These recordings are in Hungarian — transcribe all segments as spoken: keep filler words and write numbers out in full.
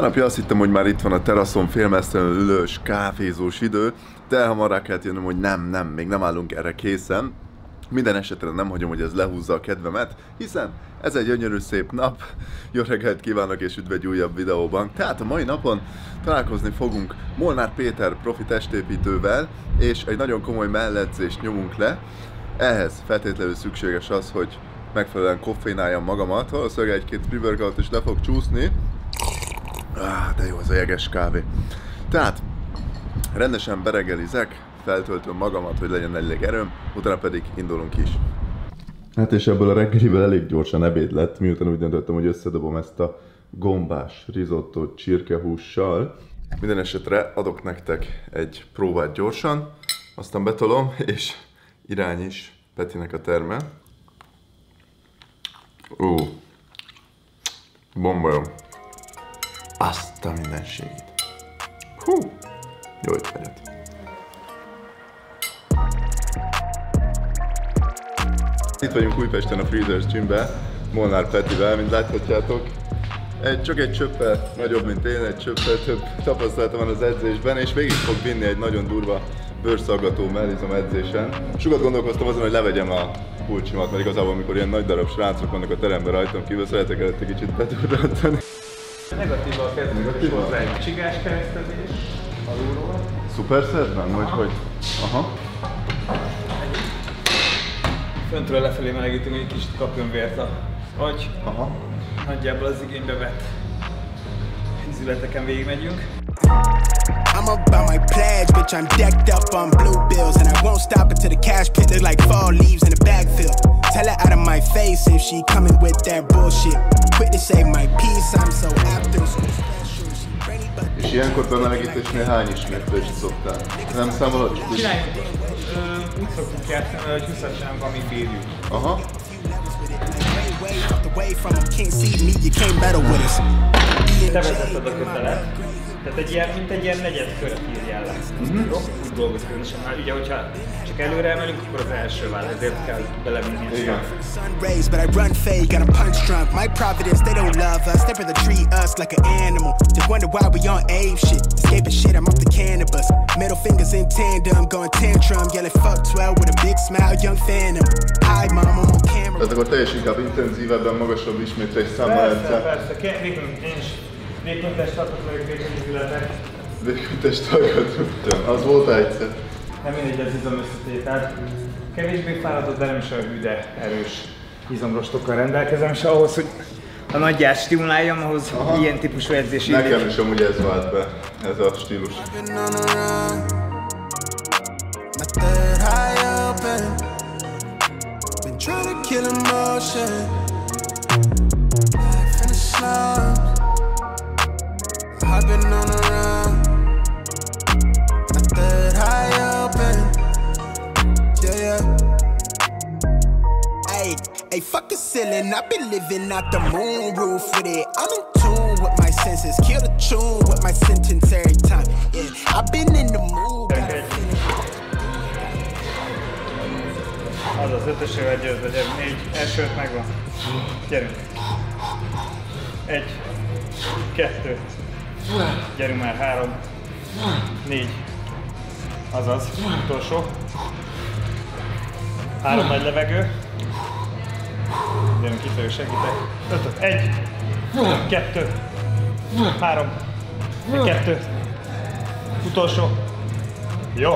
napja azt hittem, hogy már itt van a teraszon félmeztelenül ülős, kávézós idő, de hamar rá kellett jönnöm, hogy nem, nem, még nem állunk erre készen. Minden esetre nem hagyom, hogy ez lehúzza a kedvemet, hiszen ez egy gyönyörű szép nap. Jó reggelt kívánok és üdv egy újabb videóban. Tehát a mai napon találkozni fogunk Molnár Péter profi testépítővel, és egy nagyon komoly melledzést nyomunk le. Ehhez feltétlenül szükséges az, hogy megfelelően koffeináljam magamat, valószínűleg egy-két pre-workout is le fog csúszni. Ah, de jó az a jeges kávé. Tehát rendesen bereggelizek, feltöltöm magamat, hogy legyen elég erőm, utána pedig indulunk is. Hát és ebből a reggeliből elég gyorsan ebéd lett, miután úgy döntöttem, hogy összedobom ezt a gombás risottót csirkehússal. Minden esetre adok nektek egy próbát gyorsan, aztán betolom, és irány is Petinek a terme. Ó, bomba jó. Azt a mindenségét. Hú, jó ötlet. Itt vagyunk Újpesten a Freezers Gymben, Molnár Petivel, mint láthatjátok. Egy, csak egy csöppel nagyobb, mint én, egy csöppel több tapasztalatom van az edzésben, és végig fog vinni egy nagyon durva bőrszaggató mellizom edzésen. Sokat gondolkoztam azon, hogy levegyem a pulcsimat, mert igazából amikor ilyen nagy darab srácok vannak a teremben rajtam kívül, szeretek előtt egy kicsit bedurrantani. Negatívval kezdünk is hozzá egy csigás keresztezés alulról. Szupersetben? Vagy hogy? Aha. Föntről lefelé melegítünk, hogy egy kicsit kapjon vért az agy. Aha. Nagyjából az igénybe vett izületeken végigmegyünk. I'm about my pledge, bitch, I'm decked up on blue bills. And I won't stop until the cash pit look like fall leaves in a bag fill. Tell her out of my face if she coming with that bullshit. Quick to say my piece, I'm so after. És ilyenkor bemelegítésnél hány ismétlést szoktál? Nem számolod? Csináljunk, ö, úgy szoktunk játszani, hogy húszat csinálunk, amíg bírjuk. Aha. Te vezetted a kötelet. Tehát egy ilyen, mint egy ilyen negyed kört írjál le. Uh-huh. Jó? Úgy dolgozik különösen. Már ugye, hogyha csak előre emelünk, akkor az első vál, ezért kell belevinni ezt. Igen. But I run fake, got a punch drunk. My providence, they don't love us. They rather treat us like an animal. Just wonder why we on ape shit. Escaping shit, I'm off the cannabis. Middle fingers in tandem, going tantrum. Yelling fuck twelve with a big smile, young phantom. Hi mom, I'm on camera. Tehát akkor te is inkább intenzívebben, magasabb ismétlés számmal egyszer. Persze, persze. Én is végköntest tartok meg végköntésületek. Végköntest hallgatunk. Az volt egyszer. Nem mindegy az izom összetétel. Kevésbé fáradott, de nem is olyan hű, de erős izomrostokkal rendelkezem, és ahhoz, hogy a nagyját stimuláljam, ahhoz aha, ilyen típusú edzés illik. Nekem is amúgy ez vált be, ez a stílus. I've been on a run, my third high up and yeah, yeah. Ay, ay, fuck the ceiling, I've been living out the moon roof with it. I'm in tune with my senses, kill the tune with my sentence every time. Yeah, I've been in the mood. Az az ötösével győzve, gyerünk, négy, elsőt megvan. Gyerünk. Egy, kettő. Gyerünk már, három, négy, azaz, utolsó, három nagy levegő, gyerünk itt vagyok, segítek, ötöt, egy, kettő, három, kettő, utolsó, jó.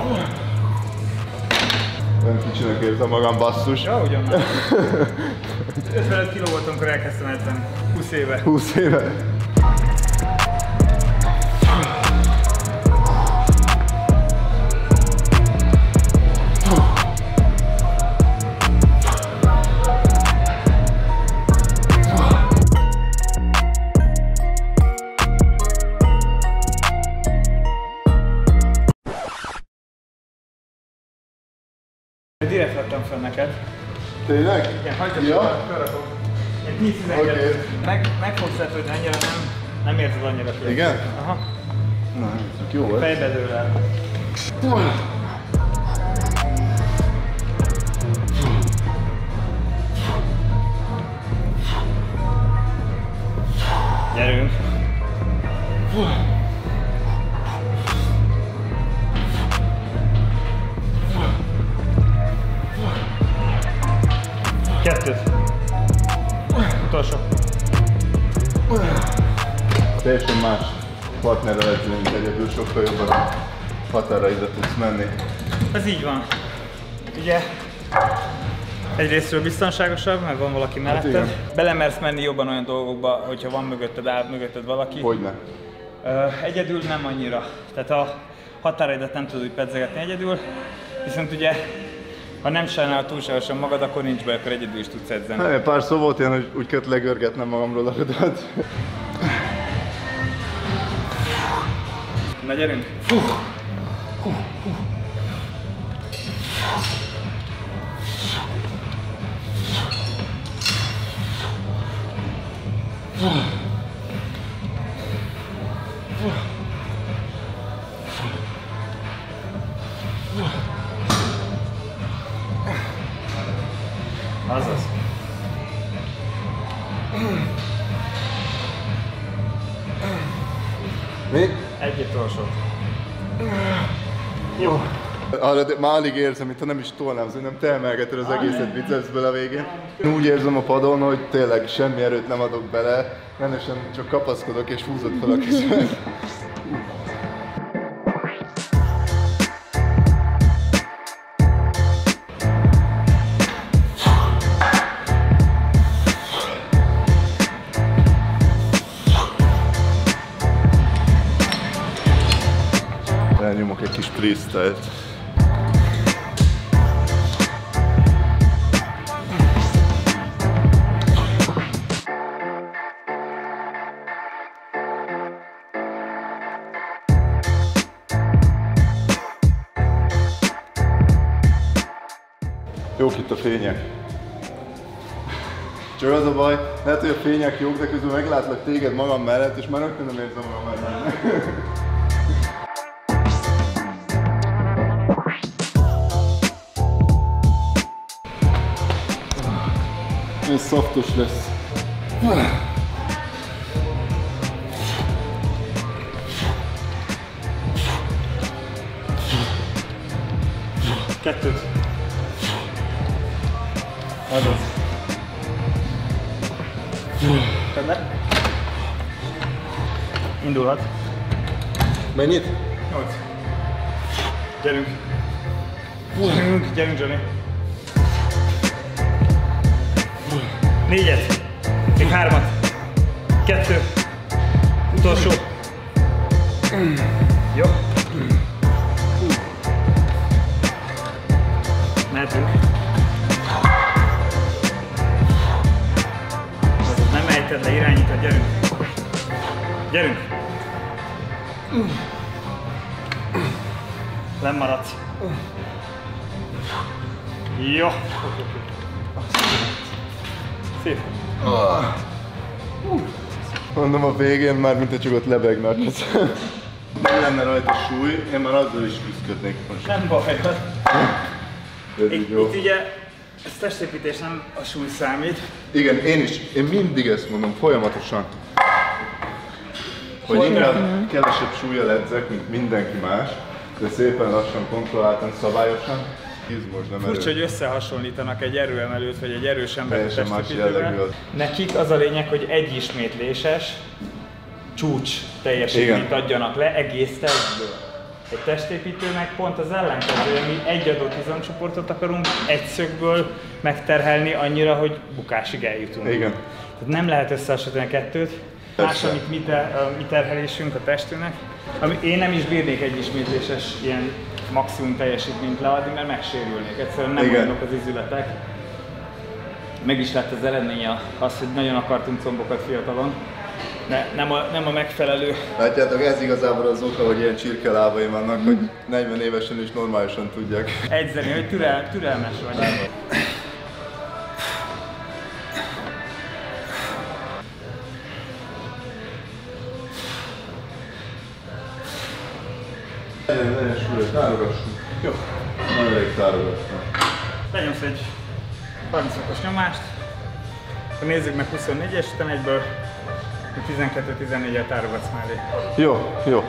Nem kicsinek érzem magam, basszus. Ja, ugyan már. ötvenöt kiló voltam, amikor elkezdtem edzeni, húsz éve. húsz éve. Direkt vettem fel neked. Tényleg? Igen, hagyjad, ja. felrakom. Ilyen tíz-tizenkettő. Okay. Meg, meg fogsz lehet, hogy annyira nem, nem érzed annyira különbséget. Igen? Aha. Na, ez jó volt. Fejbe dől el. Gyerünk! Kettőt. Utolsó. Teljesen más partnerrel edzeni, mint egyedül, sokkal jobban a határaidra tudsz menni. Ez így van. Ugye egyrésztről biztonságosabb, mert van valaki melletted. Hát belemersz menni jobban olyan dolgokba, hogyha van mögötted, áll mögötted valaki. Hogyne. Egyedül nem annyira. Tehát a határaidat nem tudod úgy pedzegetni egyedül, viszont ugye ha nem sajnálod túlságosan magad, akkor nincs baj, akkor egyedül is tudsz edzeni. Hát, pár szó volt ilyen, hogy úgy kellett legörgetnem magamról a rudat. Na gyerünk! Azaz. Mi? Egy utolsót. Jó. Arra, de már alig érzem, mintha nem is tolnám, nem te emelgeted az egészet bicepsből a végén. Úgy érzem a padon, hogy tényleg semmi erőt nem adok bele, rendesen csak kapaszkodok és húzod fel a kezemet. Elnyomok egy kis freestyle-t. Jók itt a fények. Csak az a baj, lehet, hogy a fények jók, de közben meglátlak téged magam mellett, és már rögtön nem érzem magam mellett. Ez szaftos lesz. Kettőt. Azaz. Tedd le. Indulhat. Mennyit? Nyolc. Gyerünk. Gyerünk, gyerünk, Johnny. Négyet. Még hármat. Kettő. Utolsó. Jó. Mehetünk. Azaz, nem ejted le, irányítod, gyerünk. Gyerünk. Lemaradsz. Jó. Szép. Ah. Mondom a végén már, mint csak ott lebegnek. Nem lenne rajta súly, én már azzal is küzdködnék most. Nem baj. Itt, itt, itt ugye ez testépítés, nem a súly számít. Igen, én is. Én mindig ezt mondom, folyamatosan. Hogy inkább kevesebb súllyal edzek, mint mindenki más, de szépen lassan, kontrolláltan, szabályosan. Izmos, nem erő. Furcsa, hogy összehasonlítanak egy erőemelőt vagy egy erős embert testépítővel. Nekik az a lényeg, hogy egy ismétléses csúcs teljesítményt adjanak le egész testből. Egy testépítőnek pont az ellenkezője, mi egy adott izomcsoportot akarunk egy szögből megterhelni annyira, hogy bukásig eljutunk. Igen. Tehát nem lehet összehasonlítani a kettőt. Más, amit mi, ter, a mi terhelésünk a testünknek. Ami én nem is bírnék egy ismétléses ilyen maximum teljesítményt leadni, mert megsérülnék. Egyszerűen nem olyanok az izületek. Meg is lett az eredménye az, hogy nagyon akartunk combokat fiatalon, de nem a, nem a megfelelő. Látjátok, ez igazából az oka, hogy ilyen csirkelábaim vannak, hogy negyven évesen is normálisan tudják edzeni, hogy türel, türelmes vagy. Legyen, legyen súlyos, tárogassunk. Jó. Nagyon elég tárogassunk. Lenyomsz egy harminc fokos nyomást, akkor nézzük meg huszonnégyes, utána egyből tizenkettő tizennégyet tárogatsz mellé. Jó, jó.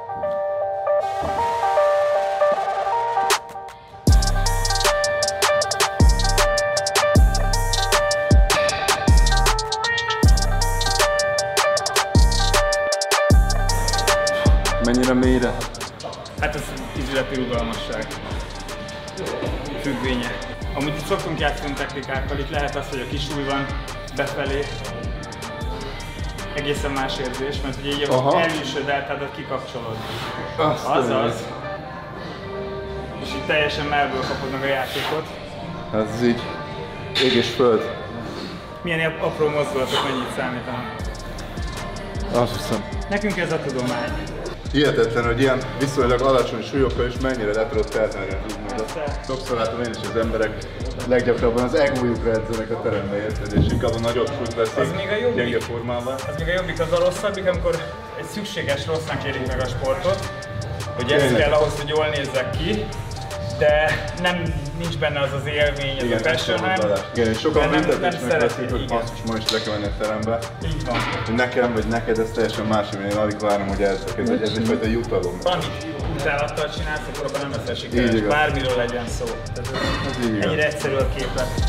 Mennyire mélyre? Hát ez izületi rugalmasság függvénye. Amúgy itt szoktunk játszani technikákkal, itt lehet az, hogy a kisúly van befelé. Egészen más érzés, mert ugye így elülsöd el, tehát kikapcsolod. Azt Azaz. És így teljesen mellből kapod meg a játékot. Ez így ég és föld. Milyen apró mozdulatok mennyit számítanak? Azt hiszem. Nekünk ez a tudomány. Hihetetlen, hogy ilyen viszonylag alacsony súlyokkal is mennyire le tudod feltenni az úgymond. Sokszor látom én is az emberek leggyakrabban az egójukra edzenek a terembe, érted? És inkább a nagyobb súlyt veszik gyenge formában. Az még a jobbik, az a rosszabbik, amikor egy szükséges rossznak érik meg a sportot, hogy ez kell ahhoz, hogy jól nézzek ki, de nem, nincs benne az az élmény, ez igen, a passion. Igen, és sokan büntetésnek veszik, hogy basszus, ma is le kell menni a terembe. Így van. Hogy nekem vagy neked ez teljesen más, én alig várom, hogy elzek. Ez, ez egyfajta jutalom. Valamit utálattal csinálsz, akkor abban nem leszel sikeres, bármiről legyen szó. Ez, ez ennyire egyszerű a képlet.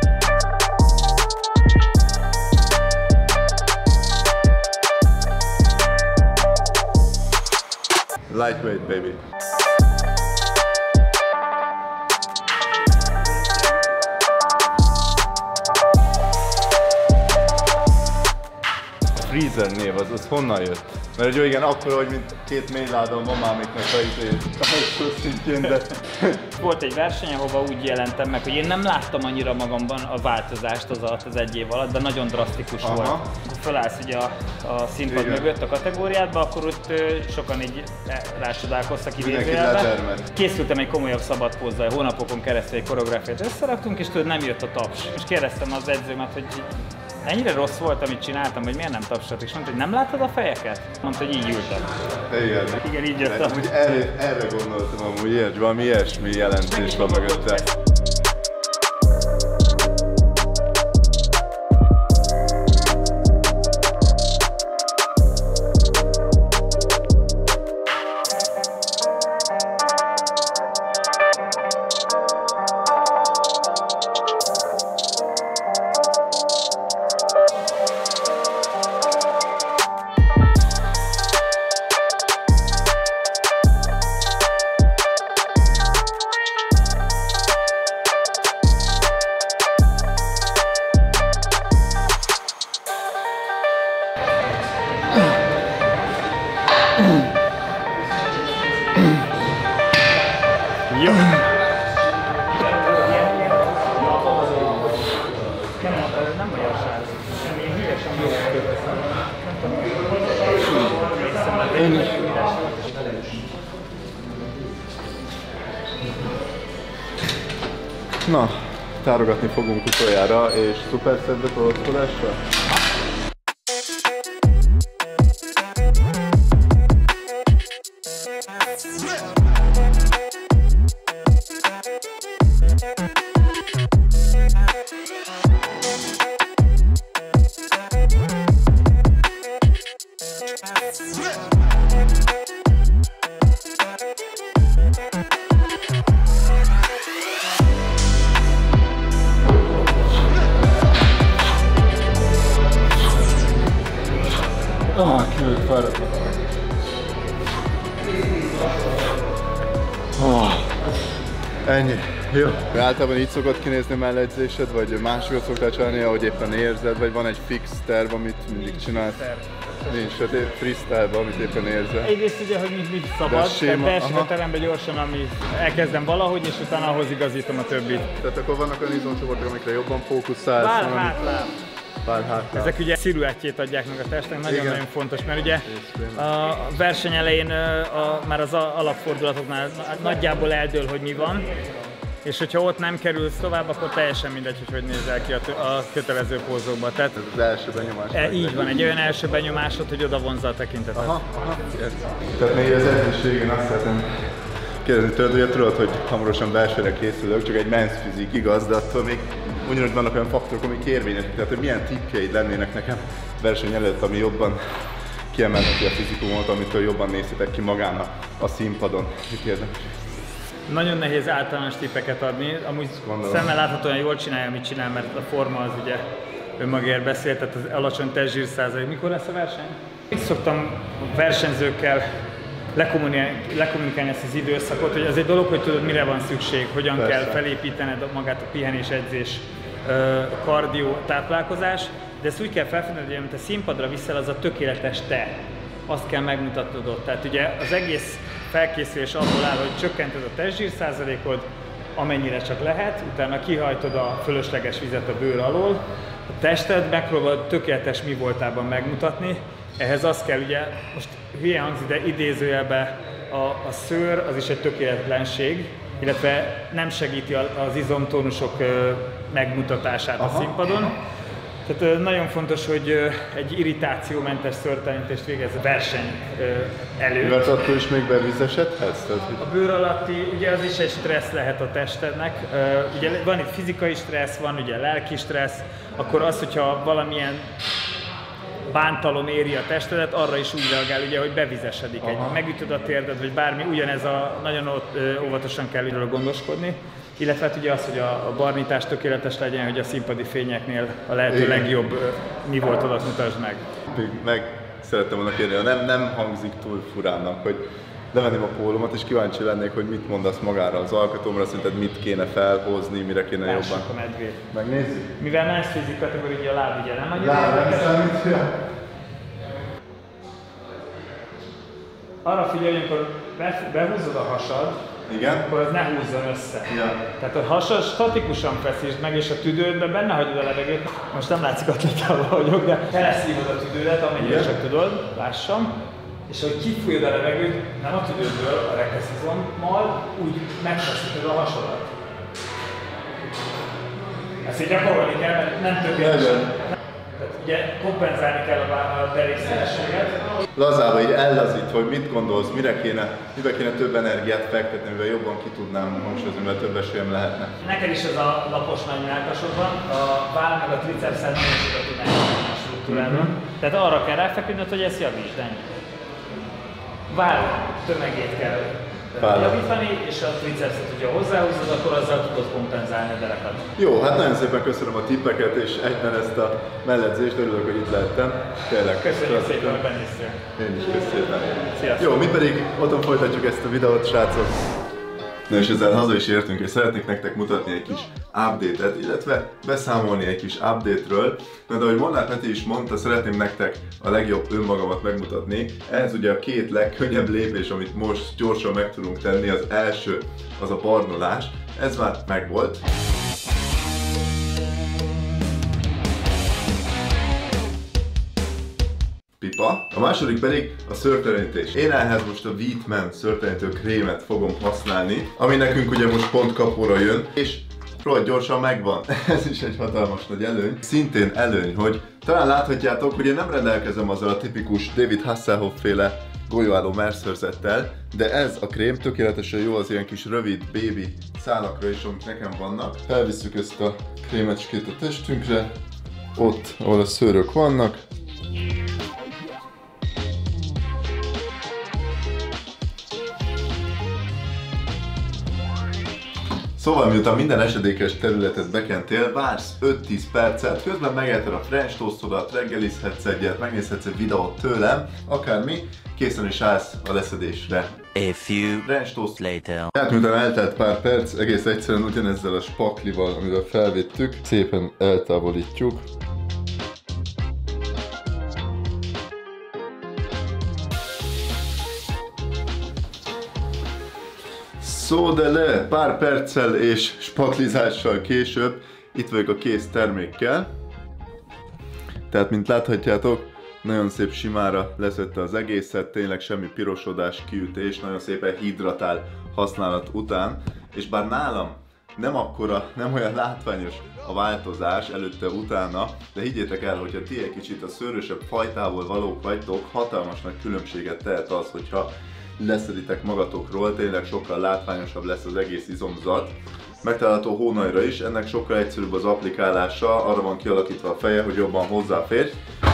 Lightweight, baby. Freezer név, az, az honnan jött? Mert hogy igen, akkor, hogy mint két mélyládon van már még a szintjén, de... Volt egy verseny, ahova úgy jelentem meg, hogy én nem láttam annyira magamban a változást az alatt az egy év alatt, de nagyon drasztikus aha. volt. Akkor felállsz ugye a, a színpad igen. mögött a kategóriádba, akkor ott ö, sokan így rácsodálkoztak idézőjelbe. Készültem egy komolyabb szabadpózzal, hónapokon keresztül egy koreográfiát összeraktunk, és tudod, nem jött a taps. És kérdeztem az edzőmet, hogy ennyire rossz volt, amit csináltam, hogy miért nem tapsolt, és mondta, hogy nem láttad a fejeket? Mondta, hogy így ültem. Igen. Igen, így jött. Amúgy erre, erre gondoltam amúgy, ilyes, valami ilyesmi jelentés van mögötte. Jó! Nem olyan sáz. Én hülyesen Én is. Na, tárogatni fogunk utoljára, és szuperszedbe tolódkodásra. Ah, kívül fáradt. Oh. Ennyi. Jó. Általában így szokott kinézni mellegyzésed, vagy másokat szoktál csinálni, ahogy éppen érzed, vagy van egy fix terv, amit mindig csinálsz? Nincs, tehát freestyle-ban, amit éppen érzel. Egyrészt ugye, hogy mit, mit szabad, tehát beesik a terembe gyorsan, ami elkezdem valahogy, és utána ahhoz igazítom a többit. Tehát akkor vannak olyan izomcsoportok, amikre jobban fókuszálsz? Vár, hátlát. Ezek ugye sziluettjét adják meg a testnek, nagyon-nagyon fontos, mert ugye a verseny elején a, már az alapfordulatoknál nagyjából eldől, hogy mi van, és hogyha ott nem kerülsz tovább, akkor teljesen mindegy, hogy hogy nézel ki a, a kötelező pózokba. Tehát ez az első benyomás. E, így van, egy olyan első benyomásod, hogy oda vonzza a tekintetet. Aha, aha. Tehát még az edzőségen azt szeretném kérdezni tőled, ugye tudod, hogy hamarosan belsőre készülök, csak egy men's fizik, igaz, de attól még ugyanúgy vannak olyan faktorok, amik érvényesek, tehát hogy milyen tippjeid lennének nekem verseny előtt, ami jobban kiemelheti a fizikumot, amitől jobban nézhetek ki magán a, a színpadon. Mit érdemes? Nagyon nehéz általános tippeket adni, amúgy szemmel láthatóan jól csinálja, amit csinál, mert a forma az ugye önmagáért beszél, tehát az alacsony testzsír százalék. Mikor lesz a verseny? Én szoktam versenyzőkkel lekommunikálni ezt az időszakot, hogy az egy dolog, hogy tudod, mire van szükség, hogyan Persze. kell felépítened magát a pihenés, edzés, kardió, táplálkozás, de ezt úgy kell felfedned, hogy amit a színpadra viszel, az a tökéletes te. Azt kell megmutatnod ott. Tehát ugye az egész felkészülés abból áll, hogy csökkented a testzsír százalékod, amennyire csak lehet, utána kihajtod a fölösleges vizet a bőr alól, a tested megpróbálod tökéletes mi voltában megmutatni, ehhez az kell, ugye, most hülye hangzik, de idézőjelben a, a szőr az is egy tökéletlenség, illetve nem segíti az izomtónusok megmutatását Aha. a színpadon. Tehát nagyon fontos, hogy egy irritációmentes szőrtelenítést végez a verseny előtt. Mert attól is még bevizesedhetsz? A bőr alatti, ugye az is egy stressz lehet a testednek. Ugye van itt fizikai stressz, van ugye lelki stressz, akkor az, hogyha valamilyen bántalom éri a testedet, arra is úgy reagál, ugye, hogy bevizesedik. Egy, megütöd a térded, vagy bármi, ugyanez a, nagyon óvatosan kell ügyről gondoskodni. Illetve hát ugye az, hogy a, a barnítás tökéletes legyen, hogy a színpadi fényeknél a lehető Igen. legjobb mi voltodat mutasd meg. Meg szerettem volna kérni, ha nem, nem hangzik túl furának, hogy levenném a pólómat, és kíváncsi lennék, hogy mit mondasz magára az alkatomra, szerinted mit kéne felhozni, mire kéne Lássuk jobban. a medvét. Megnézzük? Mivel más fizik kategória, a láb ugye nem annyira Láb nem számít, Arra figyelj, amikor behúzod a hasad, Igen? akkor az ne húzzon össze. Ja. Tehát a hasad statikusan feszítsd meg, és a tüdődben benne hagyod a levegőt. Most nem látszik atlétával vagyok, de feleszívod a tüdődet, amennyire Igen? csak tudod, lássam. És ahogy kifújod a levegőt, nem a tüdődből, a rekeszizommal, úgy megfeszíted a hasadat. Ezt így gyakorolni kell, mert nem tökéletesen. Tehát ugye kompenzálni kell a derékszélességet. Lazába így ellazít, hogy mit gondolsz, mire kéne, mibe kéne több energiát fektetni, mivel jobban ki tudnám hangsúlyozni, mivel több esélyem lehetne. Neked is ez a lapos nagy melkasod van, a váll meg a tricepszel nagyon sokat tudnál a struktúrában. Mm-hmm. Tehát arra kell ráfeküdnöd, hogy ezt javítsd, ennyi. Váll tömegét kell Vállal. javítani, és a tricepset, hogyha hozzáhúzod, akkor azzal tudod kompenzálni a derekat. Jó, hát nagyon szépen köszönöm a tippeket, és egyben ezt a melledzést, örülök, hogy itt lehettem. Tényleg. Köszönjük szépen, hogy benéztél. Én is köszönöm. Sziasztok. Jó, mi pedig otthon folytatjuk ezt a videót, srácok. Na és ezzel haza is értünk, és szeretnék nektek mutatni egy kis update-et, illetve beszámolni egy kis update-ről. Mert ahogy Molnár Peti is mondta, szeretném nektek a legjobb önmagamat megmutatni. Ez ugye a két legkönnyebb lépés, amit most gyorsan meg tudunk tenni. Az első az a barnolás, ez már megvolt. Pipa. A második pedig a szőrtelenítés. Én ehhez most a Wheatman szőrtelenítő krémet fogom használni, ami nekünk ugye most pont kapóra jön, és rohadt gyorsan megvan. Ez is egy hatalmas nagy előny. Szintén előny, hogy talán láthatjátok, hogy én nem rendelkezem azzal a tipikus David Hasselhoff féle golyóálló merszörzettel, de ez a krém tökéletesen jó az ilyen kis rövid baby szálakra is, amik nekem vannak. Felvisszük ezt a krémecskét a testünkre, ott, ahol a szőrök vannak. Szóval miután minden esedékes területet bekentél, vársz öt-tíz percet, közben megeheted a french toastodat, reggelizhetsz egyet, megnézhetsz egy videót tőlem, akármi, készen is állsz a leszedésre. A few french toast later. Tehát miután eltelt pár perc, egész egyszerűen ugyanezzel a spaklival, amivel felvittük, szépen eltávolítjuk. Szó de le, pár perccel és spaklizással később itt vagyok a kész termékkel. Tehát mint láthatjátok, nagyon szép simára leszette az egészet, tényleg semmi pirosodás, kiütés, nagyon szépen hidratál használat után. És bár nálam nem akkora, nem olyan látványos a változás előtte-utána, de higgyétek el, hogyha ti egy kicsit a szőrösebb fajtából valók vagytok, hatalmas nagy különbséget tehet az, hogyha leszeditek magatokról, tényleg sokkal látványosabb lesz az egész izomzat. Megtalálható hónajra is, ennek sokkal egyszerűbb az applikálása, arra van kialakítva a feje, hogy jobban hozzáférj.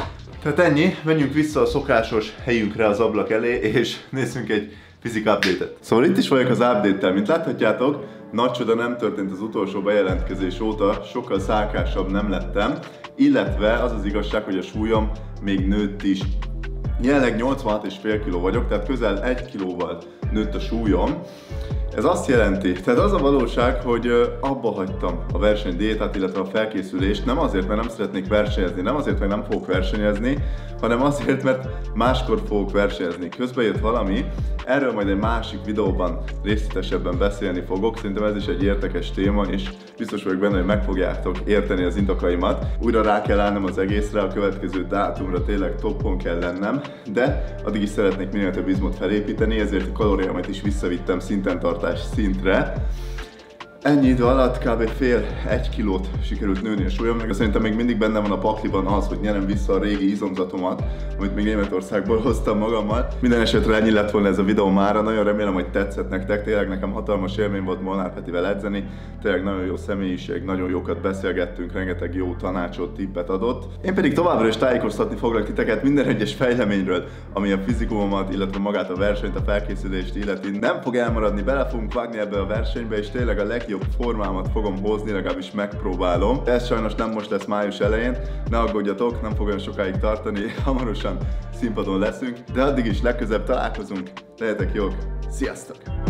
Tehát ennyi, menjünk vissza a szokásos helyünkre az ablak elé, és nézzünk egy fizik update-et. Szóval itt is vagyok az update-tel, mint láthatjátok, nagy csoda nem történt az utolsó bejelentkezés óta, sokkal szálkásabb nem lettem, illetve az az igazság, hogy a súlyom még nőtt is. Jelenleg nyolcvanhat egész öt kiló vagyok, tehát közel egy kilóval nőtt a súlyom. Ez azt jelenti, tehát az a valóság, hogy abba hagytam a versenydiétát, illetve a felkészülést, nem azért, mert nem szeretnék versenyezni, nem azért, mert nem fogok versenyezni, hanem azért, mert máskor fogok versenyezni. Közben jött valami, erről majd egy másik videóban részletesebben beszélni fogok, szerintem ez is egy érdekes téma, és biztos vagyok benne, hogy meg fogjátok érteni az indokaimat. Újra rá kell állnom az egészre, a következő dátumra tényleg toppon kell lennem, de addig is szeretnék minél több izmot felépíteni, ezért a kalóriámat is visszavittem szinten tartás szintre. Ennyi idő alatt kb. fél egy kilót sikerült nőni a súlyom, meg szerintem még mindig benne van a pakliban az, hogy nyerem vissza a régi izomzatomat, amit még Németországból hoztam magammal. Minden esetre ennyi lett volna ez a videó mára, nagyon remélem, hogy tetszett nektek, tényleg nekem hatalmas élmény volt Molnár Petivel edzeni, tényleg nagyon jó személyiség, nagyon jókat beszélgettünk, rengeteg jó tanácsot, tippet adott. Én pedig továbbra is tájékoztatni foglak titeket minden egyes fejleményről, ami a fizikumomat, illetve magát a versenyt, a felkészülést illeti. Nem fog elmaradni, bele fogunk vágni ebbe a versenybe, és tényleg a legjobb formámat fogom hozni, legalábbis megpróbálom. Ez sajnos nem most lesz május elején, ne aggódjatok, nem fog olyan sokáig tartani, hamarosan színpadon leszünk, de addig is legközelebb találkozunk, legyetek jók, sziasztok!